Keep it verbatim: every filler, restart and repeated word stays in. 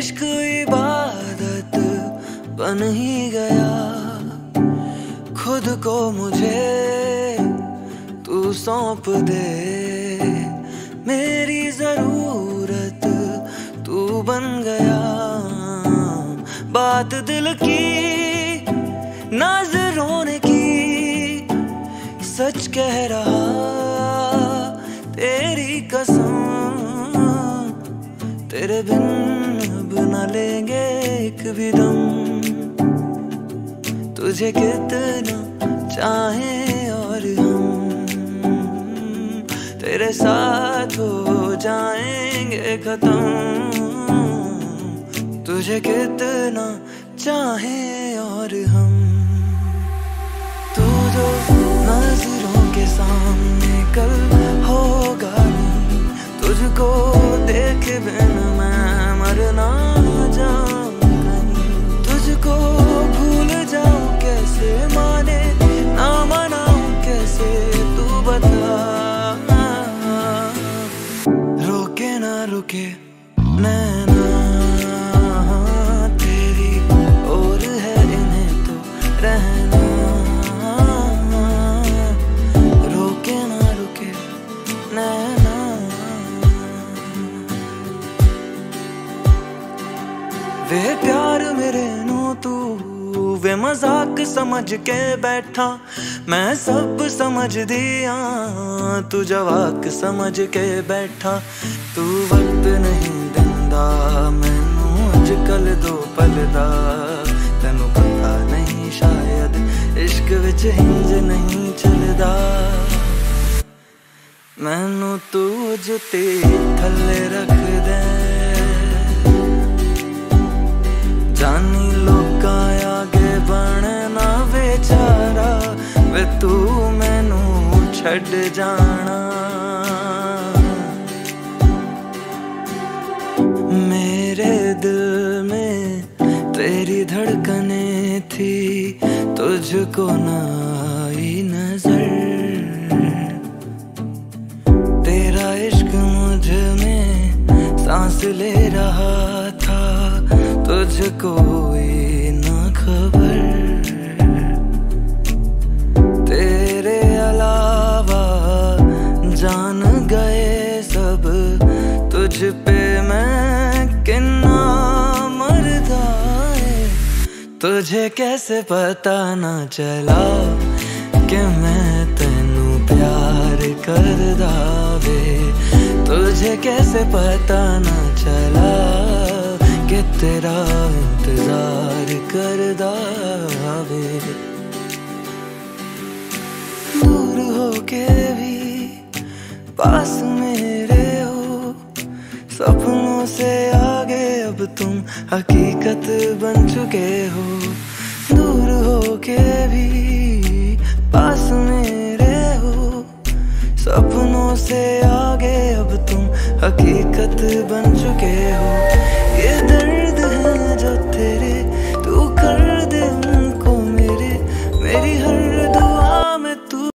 इश्क इबादत बन ही गया, खुद को मुझे तू सौंप दे, मेरी जरूरत तू बन गया। बात दिल की नजरों ने की, सच कह रहा तेरी कसम, तेरे बिन अब न लेंगे एक भी दम। तुझे कितना चाहे और हम तेरे साथ हो जाएंगे खत्म। तुझे कितना चाहे और हम, तू जो नजरों के सामने कल होगा नहीं, तुझको देख बिन मैं मर ना जाऊं कहीं। तुझको भूल जाऊं कैसे, माने ना मनाऊं कैसे, तू बता। रोके ना रुके नैना तेरी और है इन्हें तो रहना, रोके ना रुके नैना। वे प्यार मेरे नू तू वे मजाक समझ के बैठा, मैं सब समझ दिया तू जवाक समझ के बैठा। तू वक्त नहीं दिंदा मैनू अजकल दो पल दा, तैनू पता नहीं शायद इश्क विच हिंज नहीं चलदा। मैनू तू जुत्ती थल्ले रख दे, जानी लोका आगे बनना बेचारा, वे तू मैनू छड़ जाना। मेरे दिल में तेरी धड़कने थी, तुझको ना आई नजर, तेरा इश्क मुझ में सांस ले रहा था, तुझको कोई ना खबर। तेरे अलावा जान गए सब, तुझ पे मैं किन्ना मरदा है। तुझे कैसे पता ना चला कि मैं तेनू प्यार करदा वे, तुझे कैसे पता ना चला कि तेरा इंतजार करदा वे। दूर होके भी पास मेरे हो, सपनों से आगे अब तुम हकीकत बन चुके हो। दूर होके भी पास मेरे हो, सपनों से आगे अब तुम हकीकत बन चुके हो।